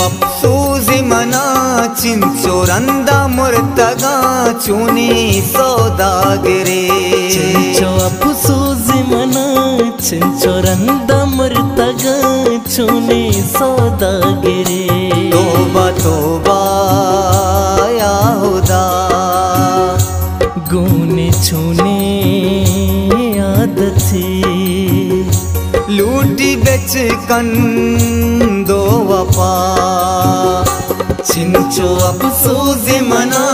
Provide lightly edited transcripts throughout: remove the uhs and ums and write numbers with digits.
अफसोस मना चिंचो रंदा मुर्तगा चुनी सौदागरे चिंचो अफसोस मना चिंचो रंदा मुर्तगा चुनी सौदागरे तोबा तोबा या खुदा गूने छूने आदत थी लूटी बेच कंदो वफा चिंचो अफसोस मना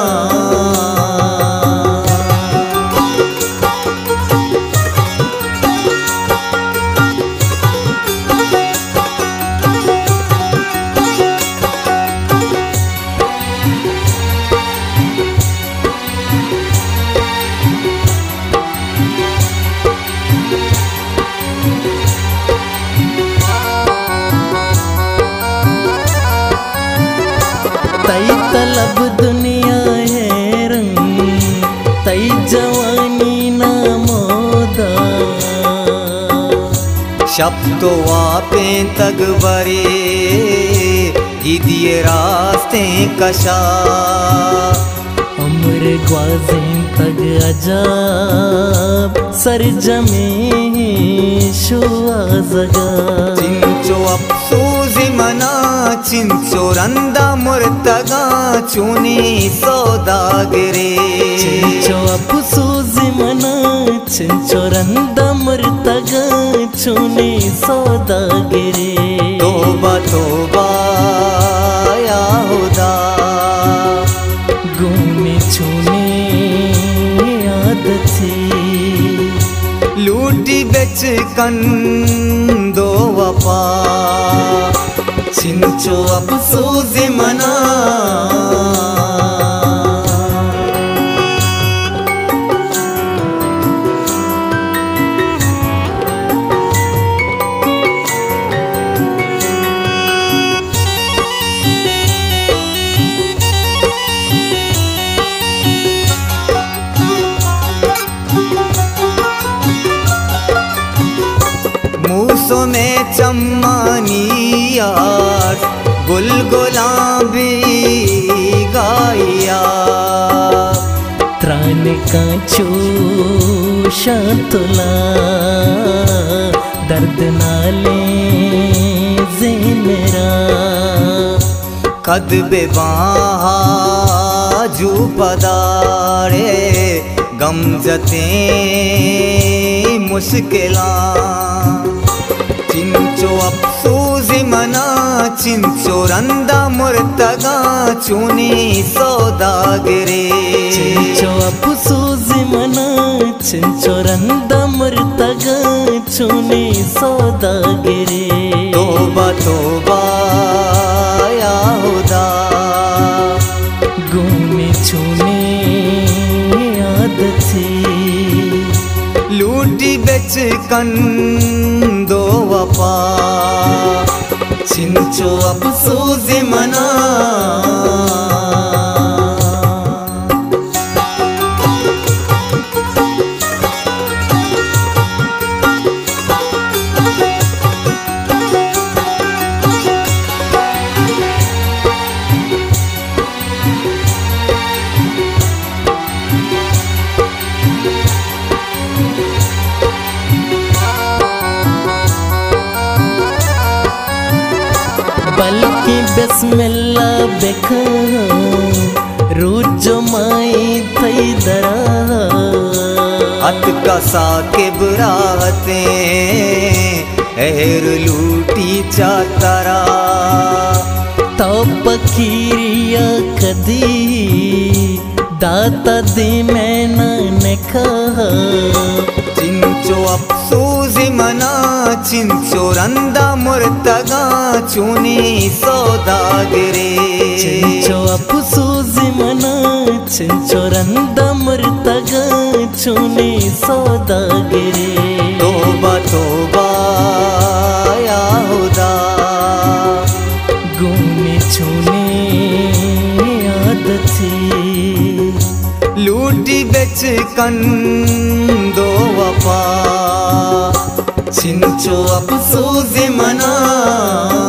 तई तलब दुनिया है रंग तई जवानी ना मोदा शब तो वापे तग बरे दिए रास्ते कशा उम्र ग्वाजें तग अजाब सर जमे शुआ जगा चिंचो अफसोस मना चिंचो रंदा मुर्तगा चुनी सौदागरे चिंचो अफसोस मना चिंचो रंदा मुर्तगा चुनी सौदागरे तोबा तोबा या खुदा गूने छूने आदत थी लूटी बेच कंदो वफा चिंचो अफसोस मना मूसों में चम्मानी यार गुल गुलाबी गाया त्राण का चूषा तुला दर्द नाले जे मेरा कद बेबाजू पदारे गम जते मुश्किला चिंचो अफसोस मना चिंचो रंदा मुर्तगा चुनी सौदागरे चिंचो अफसोस मना चिंचो रंदा मुर्तगा चुनी सौदागरे तोबा तोबा या खुदा गूने छूने आदत थी लूटी बेच कंदो वफा चिंचो अफसोस मना बल्कि बिस्मिल्लाह बेखा रूजो माई थई दरा अत का साकिब राहते एहर लूटी चातरा तो पखीरिया कदी दाता दी मैंने ने कहा चिंचो अफसोस मना चिंचो रंदा मुर्तगा चुनी सौदागरे चिंचो अफसोस मना चिंचो रंदा मुर्तगा चुनी सौदागरे तोबा तोबा या खुदा गूने छूने आदत थी लूटी बेच कंदो वफा चिंचो अफसोस मना